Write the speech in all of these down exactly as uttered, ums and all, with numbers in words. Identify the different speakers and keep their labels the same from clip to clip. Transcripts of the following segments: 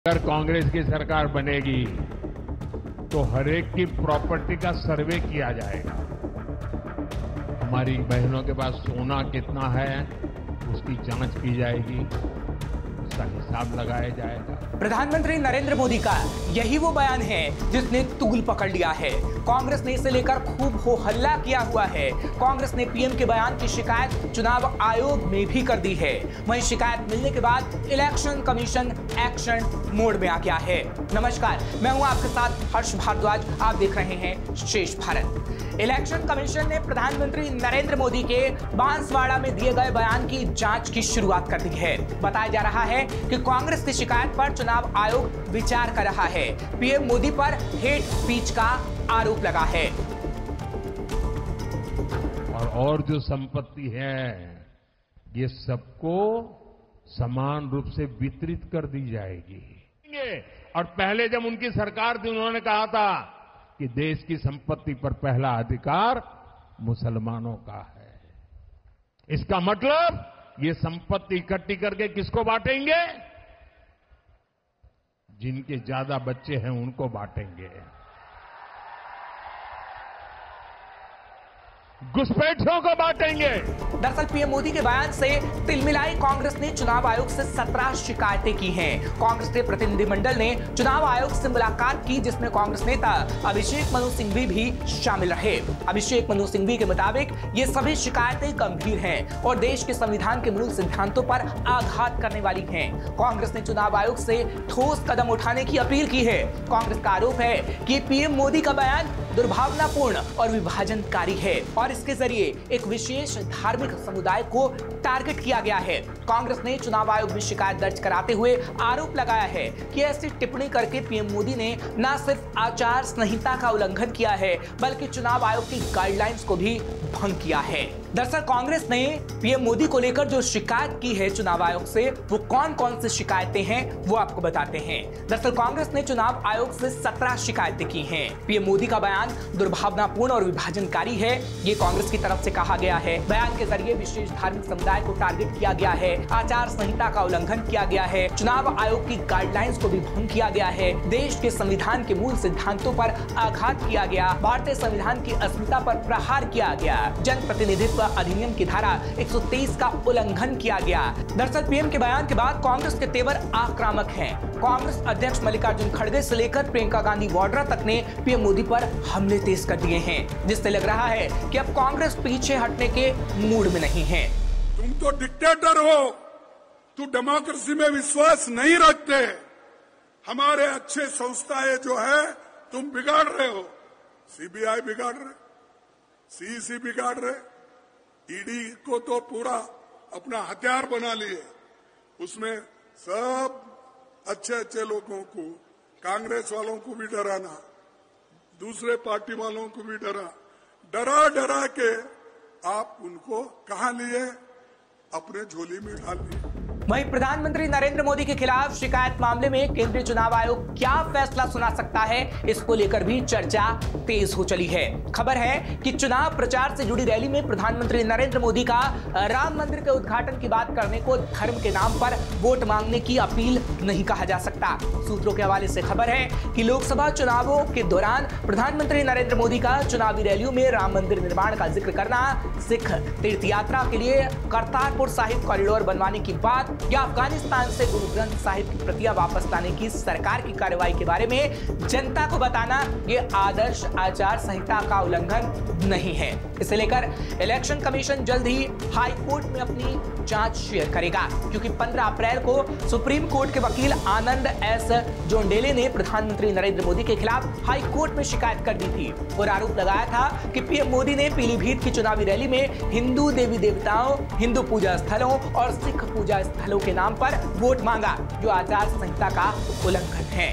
Speaker 1: अगर कांग्रेस की सरकार बनेगी तो हर एक की प्रॉपर्टी का सर्वे किया जाएगा। हमारी बहनों के पास सोना कितना है उसकी जांच की जाएगी, उसका हिसाब लगाया जाएगा।
Speaker 2: प्रधानमंत्री नरेंद्र मोदी का यही वो बयान है जिसने तुगल पकड़ लिया है। कांग्रेस ने इसे लेकर खूब हो हल्ला किया हुआ है। कांग्रेस ने पीएम के बयान की शिकायत चुनाव आयोग में भी कर दी है। वहीं शिकायत मिलने के बाद इलेक्शन कमीशन एक्शन मोड में आ गया है। नमस्कार, मैं हूं आपके साथ हर्ष भारद्वाज। आप देख रहे हैं शेष भारत। इलेक्शन कमीशन ने प्रधानमंत्री नरेंद्र मोदी के बांसवाड़ा में दिए गए बयान की जांच की शुरुआत कर दी है। बताया जा रहा है कि कांग्रेस की शिकायत पर चुनाव आयोग विचार कर रहा है। पीएम मोदी पर हेट स्पीच का आरोप लगा है।
Speaker 1: और और जो संपत्ति है ये सबको समान रूप से वितरित कर दी जाएगी। और पहले जब उनकी सरकार थी उन्होंने कहा था कि देश की संपत्ति पर पहला अधिकार मुसलमानों का है। इसका मतलब ये संपत्ति इकट्ठी करके किसको बांटेंगे? जिनके ज्यादा बच्चे हैं उनको बांटेंगे, घुसपैठियों को बांटेंगे।
Speaker 2: दरअसल पीएम मोदी के बयान से तिलमिलाई कांग्रेस ने चुनाव आयोग से सत्रह शिकायतें की हैं। कांग्रेस के प्रतिनिधिमंडल ने चुनाव आयोग से मुलाकात की, जिसमें कांग्रेस नेता अभिषेक मनु सिंघवी भी शामिल रहे। अभिषेक मनु सिंघवी के मुताबिक ये सभी शिकायतें गंभीर हैं और देश के संविधान के मूल सिद्धांतों पर आघात करने वाली हैं। कांग्रेस ने चुनाव आयोग से ठोस कदम उठाने की अपील की है। कांग्रेस का आरोप है कि पीएम मोदी का बयान दुर्भावनापूर्ण और विभाजनकारी है और इसके जरिए एक विशेष धार्मिक समुदाय को टारगेट किया गया है। कांग्रेस ने चुनाव आयोग में शिकायत दर्ज कराते हुए आरोप लगाया है कि ऐसी टिप्पणी करके पीएम मोदी ने न सिर्फ आचार संहिता का उल्लंघन किया है बल्कि चुनाव आयोग की गाइडलाइंस को भी भंग किया है। दरअसल कांग्रेस ने पीएम मोदी को लेकर जो शिकायत की है चुनाव आयोग से, वो कौन कौन सी शिकायतें हैं वो आपको बताते हैं। दरअसल कांग्रेस ने चुनाव आयोग से सत्रह शिकायतें की हैं। पीएम मोदी का बयान दुर्भावनापूर्ण और विभाजनकारी है, ये कांग्रेस की तरफ से कहा गया है। बयान के जरिए विशेष धार्मिक समुदाय को टारगेट किया गया है, आचार संहिता का उल्लंघन किया गया है, चुनाव आयोग की गाइडलाइंस को भी भंग किया गया है, देश के संविधान के मूल सिद्धांतों पर आघात किया गया, भारतीय संविधान की अस्मिता पर प्रहार किया गया, जनप्रतिनिधित्व अधिनियम की धारा एक सौ तेईस का उल्लंघन किया गया। दरअसल पीएम के बयान के बाद कांग्रेस के तेवर आक्रामक हैं। कांग्रेस अध्यक्ष मल्लिकार्जुन खड़गे से लेकर प्रियंका गांधी वाड्रा तक ने पीएम मोदी पर हमले तेज कर दिए हैं, जिससे लग रहा है कि अब कांग्रेस पीछे हटने के मूड में नहीं है।
Speaker 3: तुम तो डिक्टेटर हो, तू डेमोक्रेसी में विश्वास नहीं रखते, हमारे अच्छे संस्थाएं जो है तुम बिगाड़ रहे हो। सीबीआई बिगाड़ रहे, सीईसी बिगाड़ रहे, ईडी को तो पूरा अपना हथियार बना लिए। उसमें सब अच्छे अच्छे लोगों को, कांग्रेस वालों को भी डराना, दूसरे पार्टी वालों को भी डरा डरा डरा के आप उनको कहां लिए? अपने झोली में डाल लिए।
Speaker 2: वहीं प्रधानमंत्री नरेंद्र मोदी के खिलाफ शिकायत मामले में केंद्रीय चुनाव आयोग क्या फैसला सुना सकता है, इसको लेकर भी चर्चा तेज हो चली है। खबर है कि चुनाव प्रचार से जुड़ी रैली में प्रधानमंत्री नरेंद्र मोदी का राम मंदिर के उद्घाटन की बात करने को धर्म के नाम पर वोट मांगने की अपील नहीं कहा जा सकता। सूत्रों के हवाले से खबर है कि लोकसभा चुनावों के दौरान प्रधानमंत्री नरेंद्र मोदी का चुनावी रैलियों में राम मंदिर निर्माण का जिक्र करना, सिख तीर्थ यात्रा के लिए करतारपुर साहिब कॉरिडोर बनवाने की बात या अफगानिस्तान से गुरु ग्रंथ साहिब की प्रतियां वापस लाने की सरकार की कार्रवाई के बारे में जनता को बताना, ये आदर्श आचार संहिता का उल्लंघन नहीं है। इसे लेकर इलेक्शन कमीशन जल्द ही हाई कोर्ट में अपनी जांच शेयर करेगा, क्योंकि पंद्रह अप्रैल को सुप्रीम कोर्ट के वकील आनंद एस जोंडेले ने प्रधानमंत्री नरेंद्र मोदी के खिलाफ हाई कोर्ट में शिकायत कर दी थी और आरोप लगाया था कि पीएम मोदी ने पीलीभीत की चुनावी रैली में हिंदू देवी देवताओं, हिंदू पूजा स्थलों और सिख पूजा स्थलों के नाम पर वोट मांगा, जो आचार संहिता का उल्लंघन है।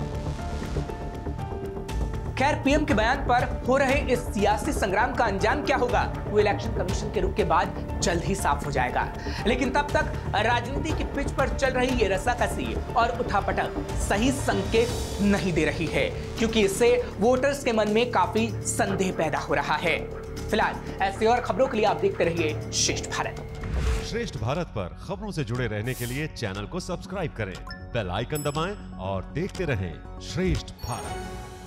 Speaker 2: खैर, पीएम के बयान पर हो रहे इस सियासी संग्राम का अंजाम क्या होगा, वो इलेक्शन कमीशन के रुख के बाद जल्द ही साफ हो जाएगा। लेकिन तब तक राजनीति की पिच पर चल रही ये रस्साकसी और उठापटक सही संकेत नहीं दे रही है, क्योंकि इससे वोटर्स के मन में काफी संदेह पैदा हो रहा है। फिलहाल ऐसी और खबरों के लिए आप देखते रहिए श्रेष्ठ भारत।
Speaker 4: श्रेष्ठ भारत पर खबरों से जुड़े रहने के लिए चैनल को सब्सक्राइब करें, बेल आइकन दबाएं और देखते रहें श्रेष्ठ भारत।